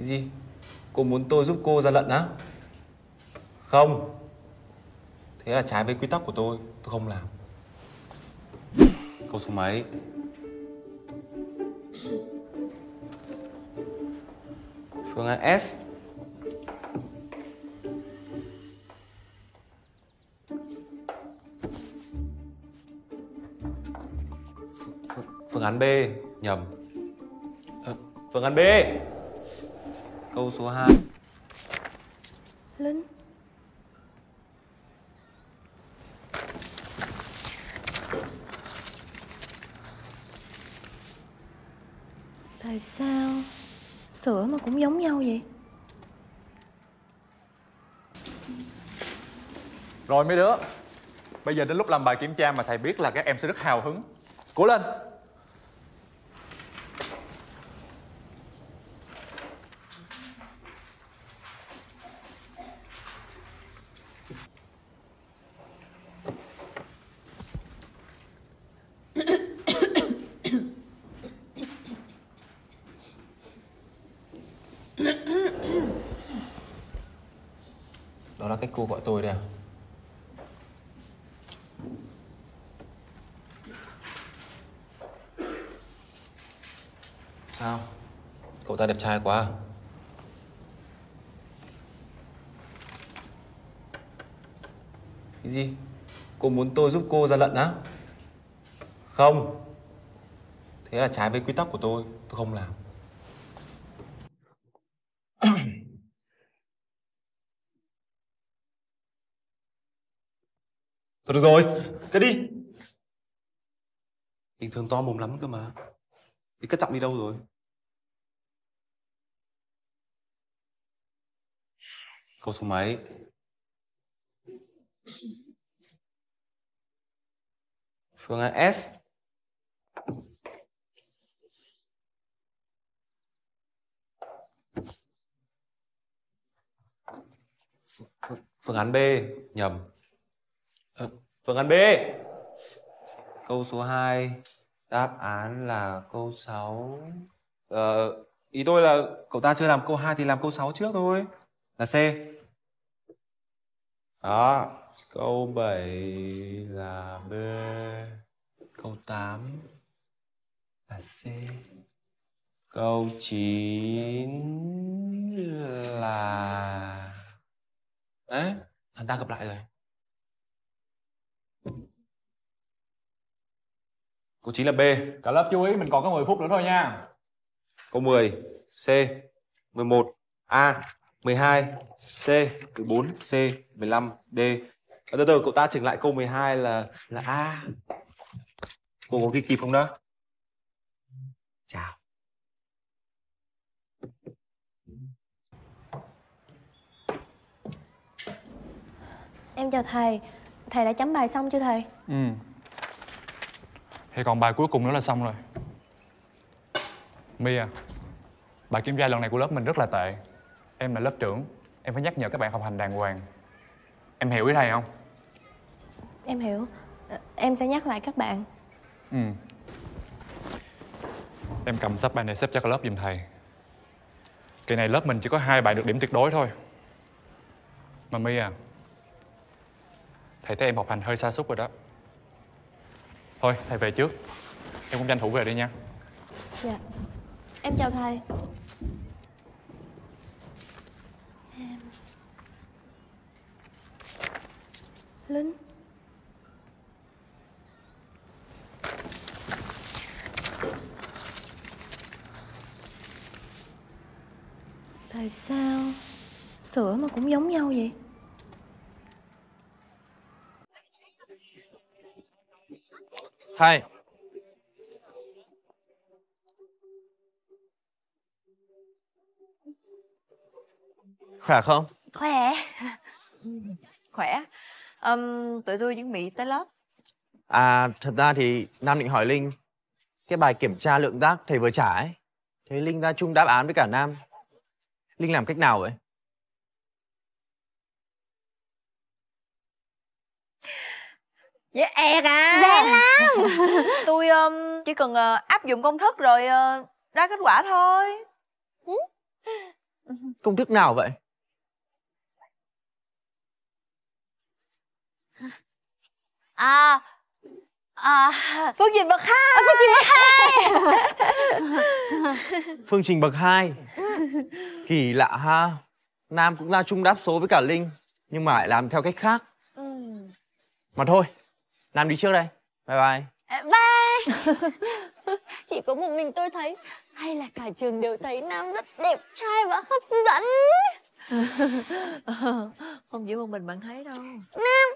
Cái gì? Cô muốn tôi giúp cô gian lận á? Không. Thế là trái với quy tắc của tôi không làm. Câu số mấy? Phương án S. Phương án B. Nhầm. Phương án B. Câu số 2. Linh. Tại sao sữa mà cũng giống nhau vậy? Rồi mấy đứa, bây giờ đến lúc làm bài kiểm tra mà thầy biết là các em sẽ rất hào hứng. Cố lên! Đó là cách cô gọi tôi đấy à? Sao? Cậu ta đẹp trai quá à? Cái gì? Cô muốn tôi giúp cô gian lận á? Không. Thế là trái với quy tắc của tôi không làm. Thôi được rồi, cất đi. Bình thường to mồm lắm cơ mà. Thì cất giọng đi đâu rồi? Câu số mấy? Phương án S. Phương án B. Nhầm. Phương án B. Câu số 2. Đáp án là câu 6. Ý tôi là cậu ta chưa làm câu 2 thì làm câu 6 trước thôi. Là C. Đó. Câu 7 là B. Câu 8 là C. Câu 9 là... Đấy, hắn ta gặp lại rồi. Câu 9 là B. Cả lớp chú ý, mình còn có 10 phút nữa thôi nha. Câu 10 C. 11 A. 12 C. 14 C. 15 D. Từ từ, cậu ta chỉnh lại câu 12 là A. Cô có ghi kịp không đó? Chào. Em chào thầy. Thầy đã chấm bài xong chưa thầy? Thì còn bài cuối cùng nữa là xong rồi. My à, bài kiểm tra lần này của lớp mình rất là tệ. Em là lớp trưởng, em phải nhắc nhở các bạn học hành đàng hoàng. Em hiểu ý thầy không? Em hiểu. Em sẽ nhắc lại các bạn. Em cầm sắp bài này xếp cho cả lớp giùm thầy. Kỳ này lớp mình chỉ có 2 bạn được điểm tuyệt đối thôi. Mà My à, thầy thấy em học hành hơi sa sút rồi đó. Thôi, thầy về trước. Em cũng tranh thủ về đi nha. Dạ. Em chào thầy. Em... Linh. Tại sao sữa mà cũng giống nhau vậy? Thầy. Khỏe không? Khỏe. Khỏe. Tụi tôi chuẩn bị tới lớp. À, thật ra thì Nam định hỏi Linh cái bài kiểm tra lượng giác thầy vừa trả ấy. Thế Linh ra chung đáp án với cả Nam. Linh làm cách nào vậy? Dễ ẹc à. Dễ lắm. Tôi chỉ cần áp dụng công thức rồi ra kết quả thôi. Công thức nào vậy? À Phương Trình bậc hai. Phương Trình bậc hai. Phương trình bậc 2. Kỳ lạ ha. Nam cũng ra chung đáp số với cả Linh, nhưng mà lại làm theo cách khác. Mà thôi, Nam đi trước đây. Bye bye. Bye. Chỉ có một mình tôi thấy, hay là cả trường đều thấy Nam rất đẹp trai và hấp dẫn. Không chỉ một mình bạn thấy đâu. Nam